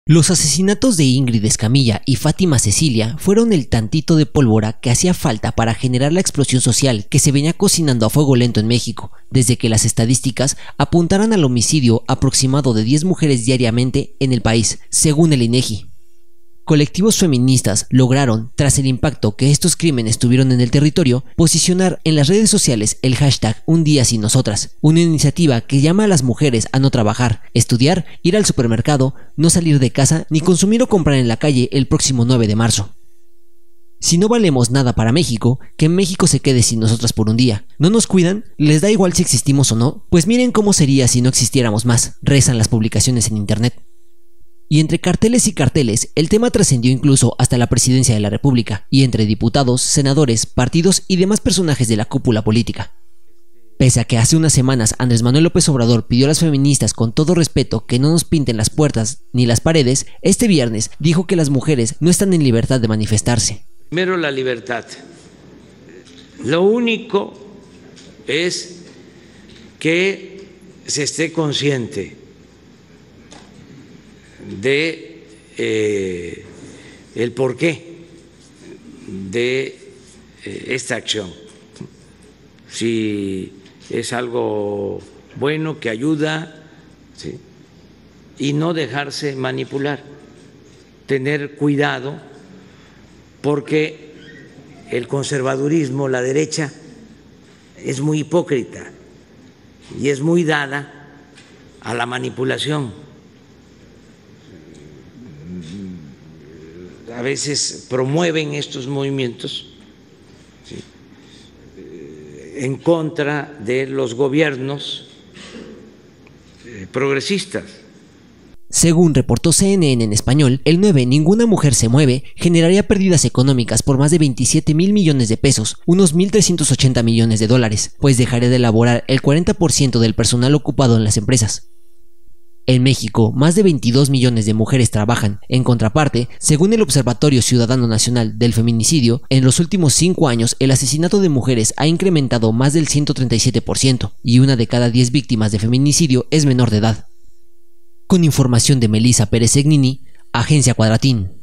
Los asesinatos de Ingrid Escamilla y Fátima Cecilia fueron el tantito de pólvora que hacía falta para generar la explosión social que se venía cocinando a fuego lento en México, desde que las estadísticas apuntaran al homicidio aproximado de 10 mujeres diariamente en el país, según el INEGI. Colectivos feministas lograron, tras el impacto que estos crímenes tuvieron en el territorio, posicionar en las redes sociales el hashtag Un Día Sin Nosotras, una iniciativa que llama a las mujeres a no trabajar, estudiar, ir al supermercado, no salir de casa ni consumir o comprar en la calle el próximo 9 de marzo. Si no valemos nada para México, que México se quede sin nosotras por un día. ¿No nos cuidan? ¿Les da igual si existimos o no? Pues miren cómo sería si no existiéramos más, rezan las publicaciones en internet. Y entre carteles y carteles, el tema trascendió incluso hasta la presidencia de la República, y entre diputados, senadores, partidos y demás personajes de la cúpula política. Pese a que hace unas semanas Andrés Manuel López Obrador pidió a las feministas con todo respeto que no nos pinten las puertas ni las paredes, este viernes dijo que las mujeres no están en libertad de manifestarse. Primero la libertad. Lo único es que se esté consciente de el porqué de esta acción. Si es algo bueno que ayuda, ¿sí? Y no dejarse manipular, tener cuidado, porque el conservadurismo, la derecha, es muy hipócrita y es muy dada a la manipulación. A veces promueven estos movimientos, ¿sí?, en contra de los gobiernos progresistas. Según reportó CNN en español, el 9 Ninguna Mujer Se Mueve generaría pérdidas económicas por más de 27,000 millones de pesos, unos 1,380 millones de dólares, pues dejaría de laborar el 40% del personal ocupado en las empresas. En México, más de 22 millones de mujeres trabajan. En contraparte, según el Observatorio Ciudadano Nacional del Feminicidio, en los últimos 5 años el asesinato de mujeres ha incrementado más del 137%, y una de cada 10 víctimas de feminicidio es menor de edad. Con información de Melissa Pérez Egnini, Agencia Cuadratín.